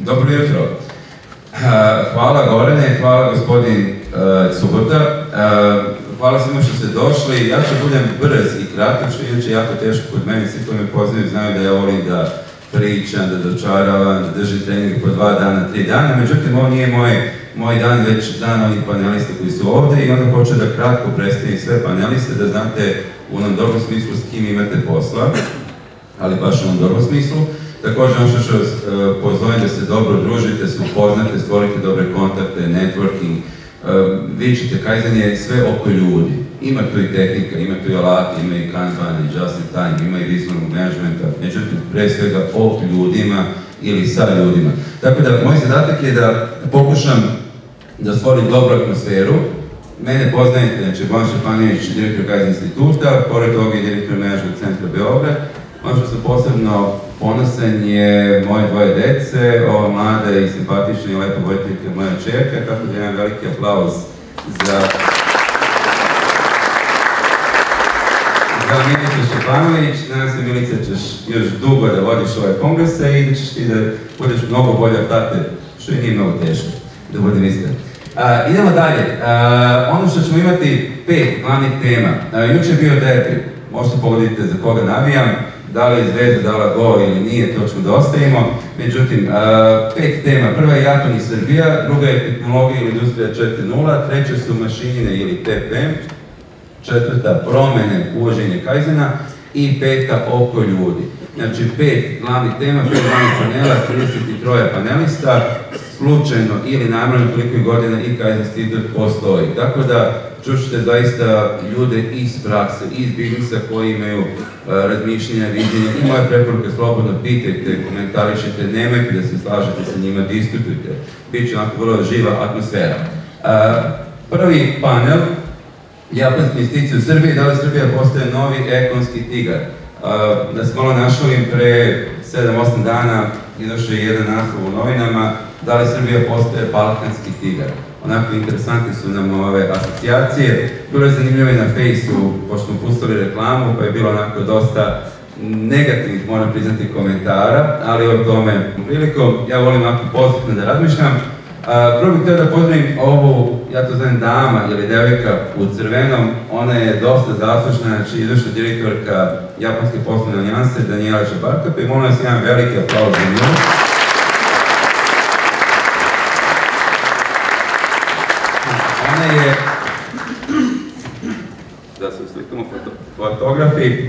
Dobro jutro. Hvala Gorane, hvala gospodin Subota. Hvala svima što ste došli. Ja ću budem brz i kratak, što je jako teško kod mene. Svi koji me poznaju znaju da ja volim da pričam, da dočaravam, da držim trening po 2 dana, 3 dana. Međutim, ovo nije moj dan, već dan onih panelista koji su ovdje i onda hoću da kratko predstavim sve paneliste, da znate u onom dobrom smislu s kim imate posla, ali baš u onom dobrom smislu. Također, ono što ću vas pozovem da se dobro družite, se upoznate, stvorite dobre kontakte, networking. Vidite, Kaizen je sve oko ljudi. Ima tu i tehnika, ima tu i alati, ima i Kanban, i just in time, ima i vizualnog managementa, međutim, pre svega o ljudima ili sa ljudima. Tako da, moj zadatak je da pokušam da stvorim dobru atmosferu. Mene poznajete, znači Bojan Šepanović, direktor Kaizen instituta, pored toga je direktor menadžment centra Beograd. Ono što sam posebno ponosan je moje 2 dece, ova mlada i simpatična i lepa vojiteljka moja čerka, tako da imam veliki aplauz za Milica Šepanović. Nadam se, Milica, ćeš još dugo da vodiš ove kongrese i da ćeš ti da budeš mnogo bolje od tate, što i nije mnogo teško, da budem iskren. Idemo dalje. Ono što ćemo imati 5 glavnih tema. Juče je bio derbi, možete pogoditi za koga navijam. Da li je Zvezda dala gol ili nije, to ćemo da ostavimo. Međutim, 5 tema. Prva je Japan i Srbija, druga je tehnologija ili industrija 4.0, treća su mašinine ili TPM, četvrta promene, uvoženje Kaizena i 5. oko ljudi. Znači 5 glavnih tema, 5 glavnih panela, 33 panelista, slučajno ili namjerno koliko godina i Kaizen institut postoji. Tako da čućete zaista ljude iz prakse, iz biznisa koji imaju razmišljenja, viđenja i moje preporuke slobodno pitajte, komentarišite, nemojte da se slažete sa njima, diskutujte. Biće onako vrlo živa atmosfera. Prvi panel, japanske investicije u Srbiji, da li Srbija postaje novi ekonomski tigar. Da se malo našalim, pre 7-8 dana izašao je jedan naslov u novinama, da li Srbija postaje balkanski tigar. Onako interesantne su nam ove asocijacije. Bilo je zanimljivo i na Fejsu, pošto smo pustili reklamu, pa je bilo onako dosta negativnih, moram priznati, komentara, ali o tome prilikom. Ja volim ovako pozitivno da razmišljam. Prvo bih htio da pozdravim ovu, ja to zovem dama ili devojka u crvenom, ona je dosta zaslužna, znači izvršna direktorka Japanske poslovne alijanse, Daniela Čabarkapa, i molim vas jedan veliki aplauz za nju. Ona je, da se uslikamo fotografi,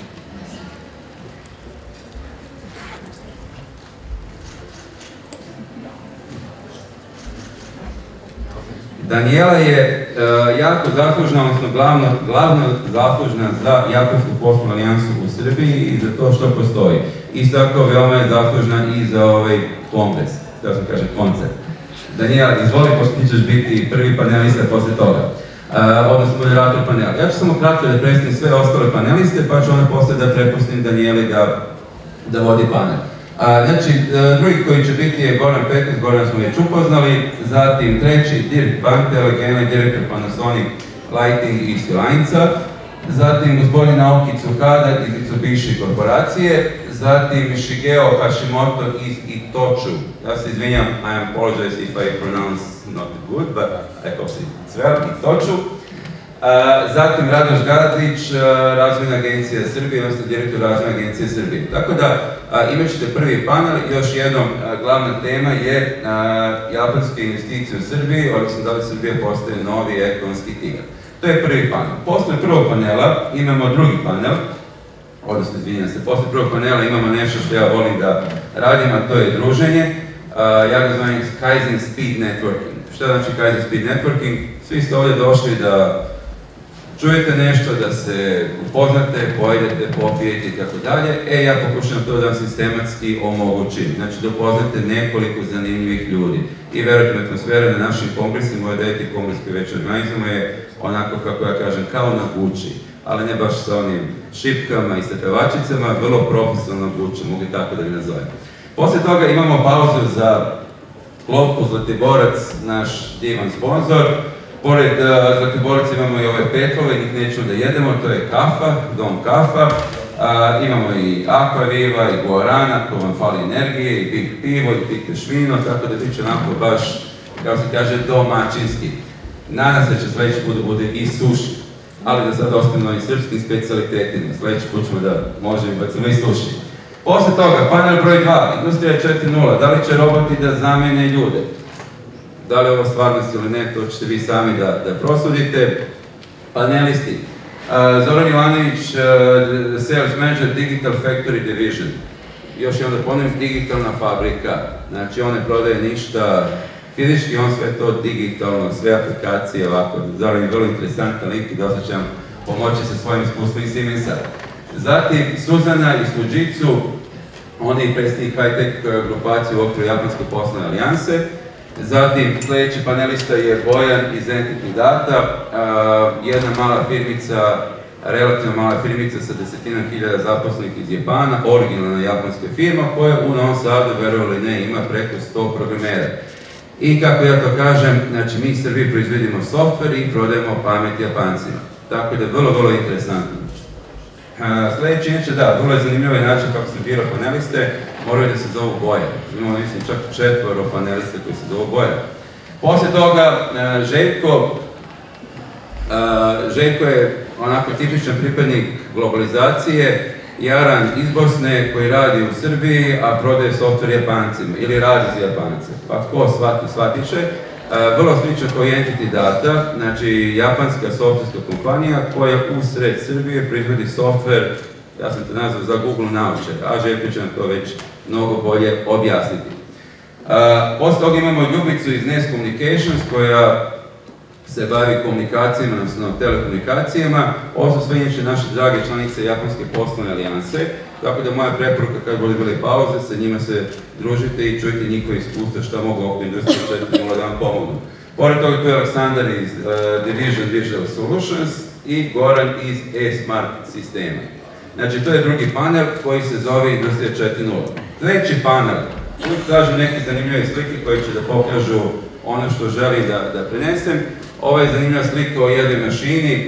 Daniela je jako zaslužna, odnosno glavno zaslužna za Japansku poslovnu alijansu u Srbiji i za to što postoji. Isto tako, veoma je zaslužna i za ovaj kongres, da se kaže koncert. Daniela, izvoli, pošto ti ćeš biti prvi panelista posle toga, odnosno moderator panela. Ja ću samo kratko da predstavim sve ostale paneliste, pa ću onda posle da prepustim Danieli da vodi panel. Znači, drugi koji će biti je Goran Peković, Goran smo već upoznali, zatim treći Dirk Bantel, generalni direktor Panasonic Lighting iz Svilajnca, zatim gospodin Naoki Tsukada iz Mitsubishi korporacije, zatim Shigeo Hashimoto iz Itochu. Ja se izvinjam, I apologize if I pronounce not good, but I hope it's well, Itochu. Zatim Radoš Garadlić, Razvojna agencija Srbije, odnosno direktor Razvojne agencije Srbije. Tako da imat ćete prvi panel, još jednom glavna tema je japanske investicije u Srbiji, odnosno da li Srbija postaje novi ekonomski tigar. To je prvi panel. Posle prvog panela imamo drugi panel, odnosno izvinjam se, posle prvog panela imamo nešto što ja volim da radim, a to je druženje. Ja ga zovem Kaizen Speed Networking. Šta znači Kaizen Speed Networking? Svi ste ovdje došli da čujete nešto, da se upoznate, pojedete, popijete i tako dalje. Ja pokušam to da vam sistematski omogućim. Znači da upoznate nekoliko zanimljivih ljudi. I verujte mi, atmosfera na našim kongresima, moj 9. kongres koji već organizujemo je onako, kako ja kažem, kao na Gucci. Ali ne baš sa onim šipkama i sa pevačicama, vrlo profesionalno Gucci, mogu tako da ga nazovem. Posle toga imamo pauzu za klopku Zlatiborac, naš divan sponsor. Pored Zlatiboraca imamo i ove petrove, njih nećemo da jedemo, to je kafa, Dom kafa. Imamo i Aquaviva, i Guarana, ko vam fali energije, i Big pivo, i Big pešvino, tako da bit će onako baš, kako se kaže, domaćinski. Nadam se će sljedeći put bude i suši, ali da sad ostavimo i srpskim specijalitetima. Sljedeći put ćemo da možemo bacimo i suši. Posle toga, panel broj 2, industrija 4.0, da li će roboti da zamene ljude? Da li je ovo stvarnost ili ne, to ćete vi sami da prosudite. Panelisti. Zoran Ivanović, Sales Manager Digital Factory Division. Još jednom da ponovim, digitalna fabrika. Znači, on ne prodaje ništa fizički, on sve to digitalno, sve aplikacije ovako. Zoran je vrlo interesantan lik i dosta će vam pomoći sa svojim iskustvom iz Siemensa. Zatim, Suzana iz Fujitsu, on je predsjednik high-tech grupacije u okviru Japanske poslovne alijanse. Zatim, sljedeći panelista je Bojan iz Entity Data, jedna mala firmica, relativno mala firmica sa desetina hiljada zaposlenih iz Japana, originalna japanska firma koja u Novom Sadu, verovali ne, ima preko 100 programera. I kako ja to kažem, znači mi Srbiji proizvodimo softver i prodajemo pamet Japancima. Tako da je vrlo interesantno. Sljedeći inače, da, vrlo je zanimljiv način kako sam birao paneliste, moraju da se zovu Bojan. Imamo, mislim, čak 4 panelista koji se zovu Bojan. Poslije toga, Željko je onako tipičan pripadnik globalizacije, Jaran iz Bosne koji radi u Srbiji, a prodaje softver Japancima, ili radi za Japance. Pa ko shvati, shvatit će. Vrlo slično kao Entity Data, znači japanska softverska kompanija koja usred Srbije proizvodi softver, ja sam to nazvao za Google naučar, a Željko će nam to već mnogo bolje objasniti. Posle toga imamo Ljubicu iz NES Communications koja se bavi komunikacijama, odnosno telekomunikacijama. Ovo su sve inače naše drage članice Japanske poslovne alijanse, tako da moja preporuka kad bude bile pauze, sa njima se družite i čujte njihove iskustva šta mogu oko industrije 4.0 da vam pomognu. Pored toga tu je Aleksandar iz Division Digital Solutions i Goran iz E-Smart sistema. Znači to je drugi panel koji se zove Industrija 4.0. Treći panel, uvijek kažem neke zanimljive slike koje će da pokažu ono što želim da prenesem. Ovo je zanimljiva slika o jednoj mašini,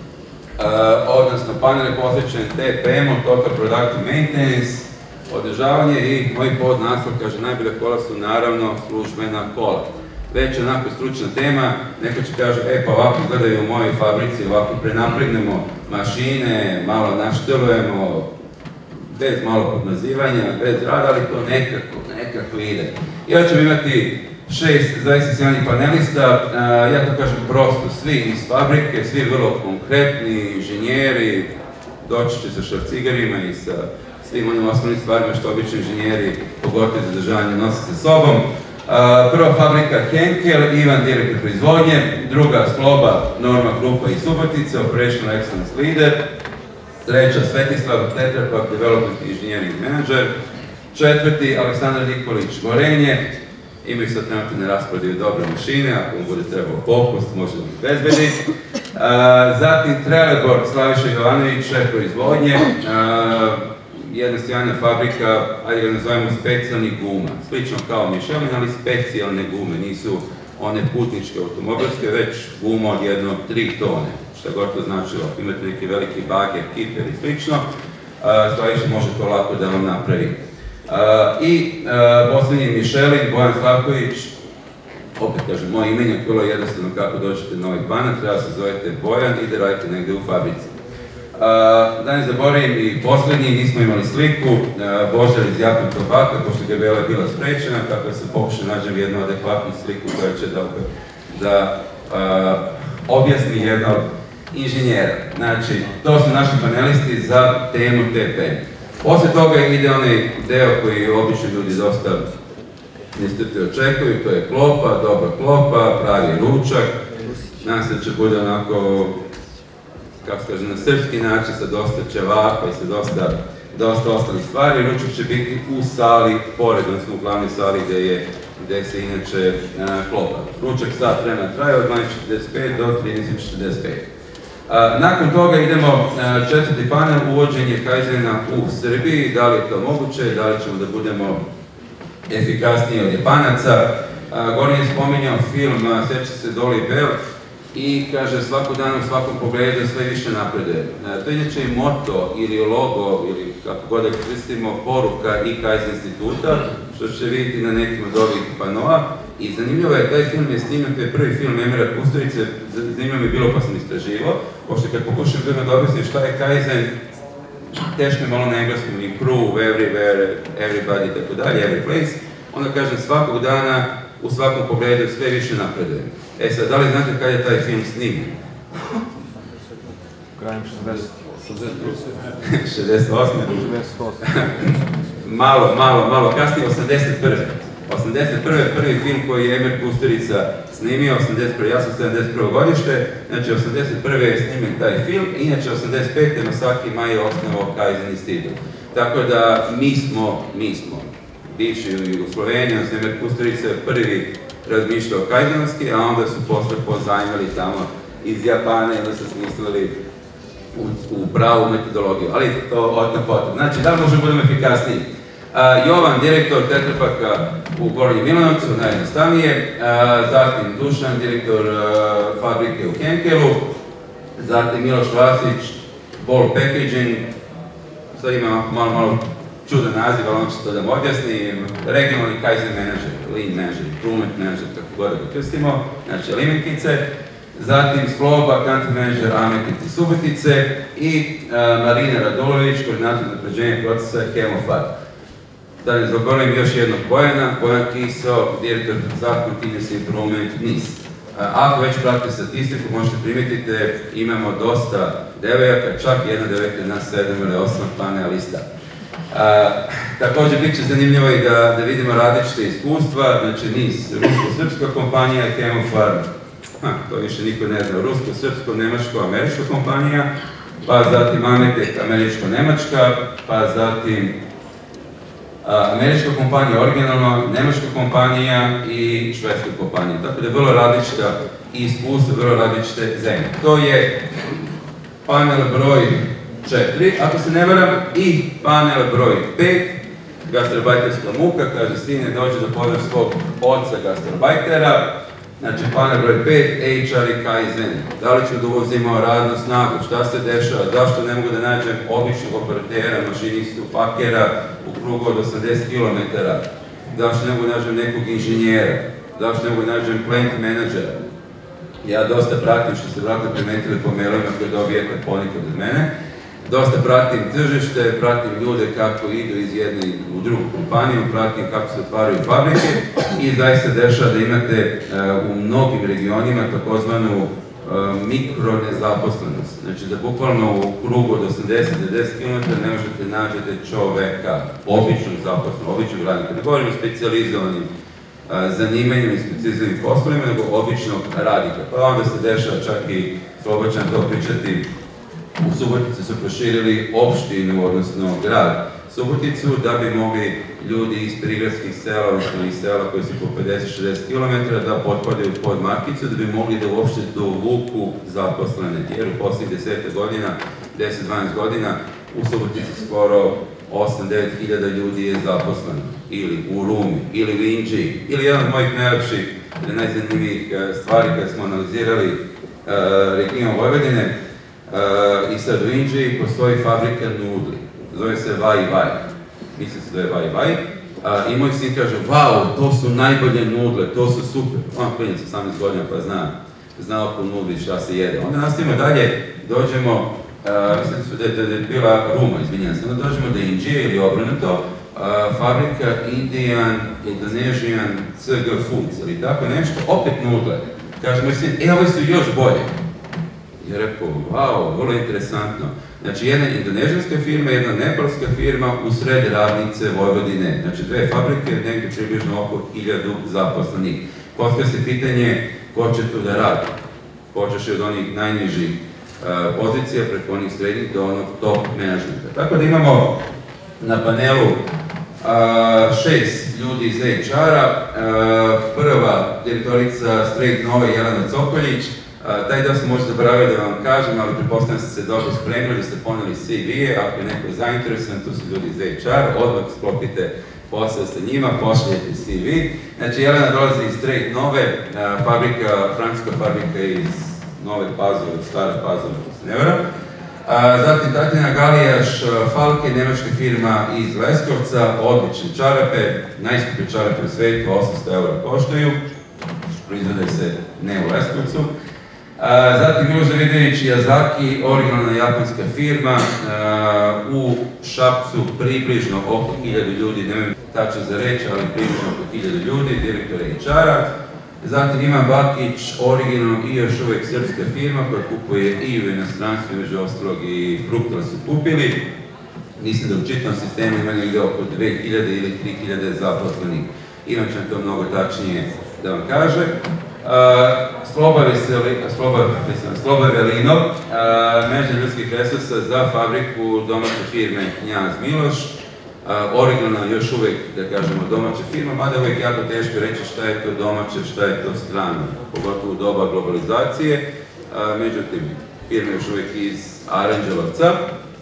odnosno panel je posvećen TPM-u, Total Productive Maintenance, održavanje i moj podnaslov kaže najbolje kola su naravno službena kola. Već onako stručna tema, neko će kaže, pa ovako gledaju u mojoj fabrici, ovako prenapregnemo mašine, malo naštelujemo, bez malo podmazivanja, bez rada, ali to nekako ide. Ja ću imati 6 zaista sjajnih panelista, ja to kažem prosto, svi iz fabrike, svi vrlo konkretni, inženjeri, doći će sa šrafcigerima i sa svim onim osnovnim stvarima što obični inženjeri, pogotovo za državanje, nose sa sobom. Prva fabrika Henkel, Ivan direktor proizvodnje, druga Skloba, Norma Grupa i Subotica, Operational Excellence Leader, treća Svetislav Tetrapak, Development Engineering Manager, četvrti Aleksandar Nikolić Gorenje, imaju sad trenutno ne rasprodaju dobre mašine, ako mu bude trebao popust, može da mi bezbedi. Zatim Trelleborg, Slaviša Jovanović, šef proizvodnje, jedna sjajna fabrika, ajde ga nazovemo specijalnih guma, slično kao Michelin, ali specijalne gume, nisu one putničke automobilske, već guma od 1-3 tone, šta god to značilo, ako imate neki veliki bager, kiper i slično, Slaviša može to lako da vam napravi. I posljednji Michelin, Bojan Slavković, opet kažem, moje imenje je vrlo jednostavno kako dođete na ovaj panel, treba se zovete Bojan i da radite negde u fabrici. Da ne zaboravim i posljednji, nismo imali sliku, Božar iz Japan Tobaka, pošto ga je bila sprečena, tako da se pokušao nađem jednu adekvatnu sliku koja će da objasni jednog inženjera. Znači, to su naši panelisti za temu TPM. Posle toga ide onaj deo koji obično ljudi dosta nestrpljivo očekuju, to je klopa, dobra klopa, pravi ručak. Nadam se da će bude onako, kako se kaže, na srpski način sa dosta ćevapa i sa dosta ostalih stvari. Ručak će biti u sali, pored, odnosno u glavnoj sali gde se inače klopa. Ručak sat vremena traje od 12.45 do 13.45. Nakon toga idemo četvrti panel, uvođenje Kaizena u Srbiji, da li je to moguće, da li ćemo da budemo efikasniji od Japanaca. Goran je spominjao film, sjeća se Dolly Bell, i kaže svako dan u svakom pogledu sve više napreduje. To je inače i moto ili logo ili kako god da koristimo poruka i Kaizen instituta, što ćete vidjeti na nekim od ovih panoa. I zanimljivo je, taj film je snimljen, to je prvi film Emira Kusturice, zanimljivo mi je bilo pa sam istraživao, pošto kad pokušam da objasnim šta je Kaizen, teško je malo na engleskom, improve, everywhere, everybody, tako dalje, every place, onda kažem svakog dana, u svakom pogledu sve više napreduje. E sad, da li znate kada je taj film snimljen? Krajem 68. Malo kasnije, 81. 81. prvi film koji je Emir Kusturica snimio, 81. Ja sam 71. godište, znači 81. je snimljen taj film, inače 85. Masaki Mai je osnovao Kaizen institut. Tako da mi smo, bivši u Jugosloveniji, odnosno Emir Kusturica je prvi razmišljao kaizenovski, a onda su posle pozajmali tamo iz Japana i onda su smislili u pravu metodologiju, ali to odmah potom. Znači, da li možemo budemo efikasniji? Jovan, direktor Tetrapaka u Gornjem Milanovcu, najjednostavnije, zatim Dušan, direktor fabrike u Henkelu, zatim Miloš Vasić, Ball Packaging, sad ima malo čudan naziv, ali on će to da mu objasni, regionalni Kaizen manager, lean manager, improvement manager, kako god da ga krstimo, znači limenkice, zatim Skloba, country manager Ametit i Subotice i Marina Radulović, koordinator napređenja procesa Hemofar. Da ne zaboravim još jednog Bojana, Bojan Kiso, direktor za Continuous Improvement NIS. Ako već pratite statistiku, možete primetiti, imamo dosta devojaka, čak jedna devojka na 7 ili 8 panelista. Također bit će zanimljivo i da vidimo različite iskustva, znači NIS, rusko-srpska kompanija, Hemofar, to više niko ne zna, rusko-srpsko, nemačko-američka kompanija, pa zatim Ametek, američko-nemačka, pa zatim američka kompanija, originalno, nemačka kompanija i švedska kompanija. Tako da je vrlo različita iskustva, vrlo različite zemlje. To je panel broj 4, ako se ne varam, i panel broj 5, gastrobajterska muka, kaže sine dođe da poznaš svog oca gastrobajtera. Znači, panel broj 5, HR i Kaizen. Da li ću da uvozimo radnu snagu, šta se dešava, zašto ne mogu da nađem običnog operatera, mašinistu, pakera u krugu od 80 km, zašto ne mogu da nađem nekog inženjera, zašto ne mogu da nađem plant menadžera. Ja dosta pratim, što ste vratno primetili po mailima koje dobijete ponekad od mene, dosta pratim tržište, pratim ljude kako idu iz jedne u drugu kompaniju, pratim kako se otvaraju fabrike i zaista dešava da imate u mnogim regionima takozvanu mikronezaposlenost. Znači da bukvalno u krugu od 80-90 km ne možete nađete čoveka, običnog zaposlenog, običnog radnika. Ne govorimo o specijalizovanim zanimanjima i specijalizovanim poslovima, nego običnog radnika. Pa onda se dešava čak i slobodan to pričati. U Subotici su proširili opštinu, odnosno grad Suboticu, da bi mogli ljudi iz prigradskih sela, odnosno iz sela koji su po 50-60 km, da potpadaju pod markicu, da bi mogli da uopšte dovuku zaposlene. Jer u posljednjih 10-12 godina u Subotici skoro 8-9 hiljada ljudi je zaposleno. Ili u Rumi, ili u Inđiji, ili jedan od mojih najlepših, najzanimljivih stvari kada smo analizirali region Vojvodine, i sad u Inđiji postoji fabrika nudli, zove se Vaj Vaj, misli se da je Vaj Vaj, i moj sin kaže, vau, to su najbolje nudle, to su super, on klinac 18 godina pa zna oko nudli šta se jede. Onda nastavimo dalje, dođemo, mislim da je bila Ruma, izvinjam se, onda dođemo do Indije ili obrnuto, fabrika Indonesian CG Foods ili tako nešto, opet nudle. Kaže moj sin, ove su još bolje. I rekao, wow, vrlo interesantno. Znači, jedna indonežanska firma, jedna nepalska firma u sred ravnice Vojvodine. Znači, dve fabrike, negdje približno oko 1000 zaposlenih. Postavlja se pitanje ko će tu da radi. Počeš od onih najnižih pozicija, preko onih srednjih do onog top menadžmenta. Tako da imamo na panelu 6 ljudi iz HR-a. Prva direktorica Straight Nove, Jelena Cokoljić. Taj deo sam možda zaboravio da vam kažem, ali pretpostavljam da ste se dobro spremili, da ste poneli CV-e, ako je neko zainteresovan, tu su ljudi iz HR, odmah sklopite posao sa njima, pošaljete CV. Znači, Jelena dolazi iz Straight Nove, francuska fabrika iz Nove Pazove, Stare Pazove, ako se ne varam. Zatim Tatjana Galijaš, Falke, njemačka firma iz Leskovca, odlične čarape, najskuplje čarape u svijetu, 800 € koštaju, proizvode se ne u Leskovcu. Zatim Miloš Davidović Yazaki, originalna japanska firma, u Šapcu približno oko 1000 ljudi, nemam tačno za reći, ali približno oko 1000 ljudi, direktora HR-a. Zatim Ivan Bakić, originalno i još uvijek srpska firma koja kupuje i u inostranstvu, među ostalog i Fruktila su kupili. Mislim da u čitavom sistemu ima negdje oko 2000 ili 3000 zaposlenih. Ivan će nam to mnogo tačnije da vam kaže. Sloba Velinov, mreža ljudskih resursa za fabriku domaće firme Knjaz Miloš. Originalna još uvijek, da kažemo, domaća firma, mada je uvijek jako teško reći šta je to domaće, šta je to strano, pogotovo u doba globalizacije. Međutim, firma je još uvijek iz Aranđelovca.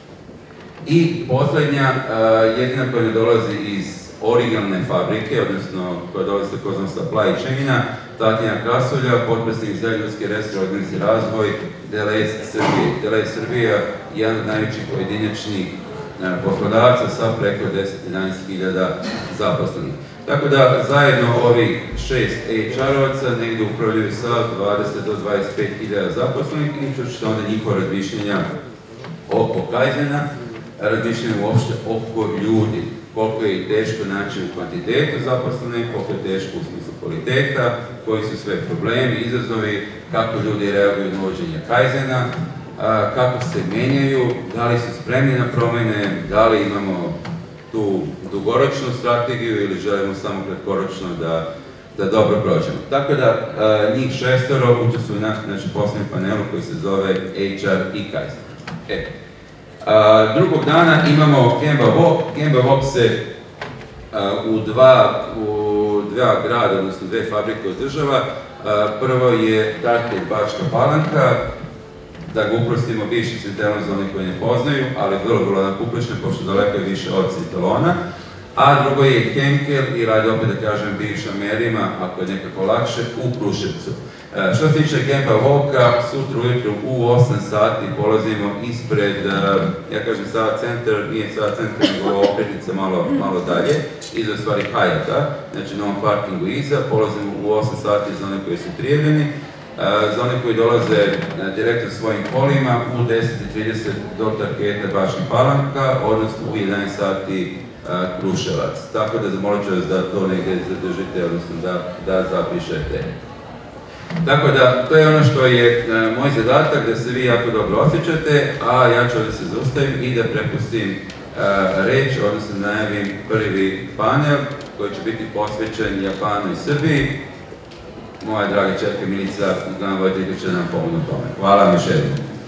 I posljednja, jedina koja ne dolazi iz originalne fabrike, odnosno koja dolazi takozvan supply chaina, Tatjana Krasolja, potpredsjednik za ljudski resurs, organizacijski razvoj, DLS Srbije. DLS Srbija je jedan od najvećih pojedinačnih poslodavaca sa preko 10-11 000 zaposlenih. Tako da zajedno ovih 6 HR-ovaca negdje upravljaju sa 20 do 25 000 zaposlenih i čućete onda njihova razmišljenja oko Kaizena, razmišljanje uopšte oko ljudi. Koliko je teško naći u kvantitetu zaposlenih, koliko je teško u smislu kvaliteta, koji su sve problemi, izazovi, kako ljudi reaguju na uvođenje Kaizena, kako se menjaju, da li su spremni na promjene, da li imamo tu dugoročnu strategiju ili želimo samo kratkoročno da dobro prođemo. Tako da njih 6 učestvuju na posljednjem panelu koji se zove HR i Kaizen. Drugog dana imamo Gemba Walk se u dva grada, odnosno 2 fabrike održava. Prvo je Tartelj Bačka Palanka, da ga uprostimo, bivši Citelon za one koji ne poznaju, ali vrlo nakupljične, pošto daleko je više od Citelona. A drugo je Henkel i radi opet da kažem bivša Merima, ako je nekako lakše, u Kruševcu. Što se tiče Gemba Walka, sutra ujutro u 8 sati polazimo ispred, ja kažem Sava centar, nije Sava centar, nego okretnica malo dalje, iza stvari Hayata, znači na ovom parkingu iza, polazimo u 8 sati za one koji su prijavljeni. Za one koji dolaze direktno svojim kolima, u 10:30 do Tarketa Bačka Palanka, odnosno u 11 sati Kruševac. Tako da zamolit ću vas da to negdje zadržite, odnosno da zapišete. Tako da, to je ono što je moj zadatak, da se vi jako dobro osjećate, a ja ću da se zaustavim i da prepustim reč, odnosno najavim prvi panel koji će biti posvećen Japanu i Srbiji. Moja draga čerka Milica Gana Vojtega će nam pomoći u tome. Hvala vam još jednom.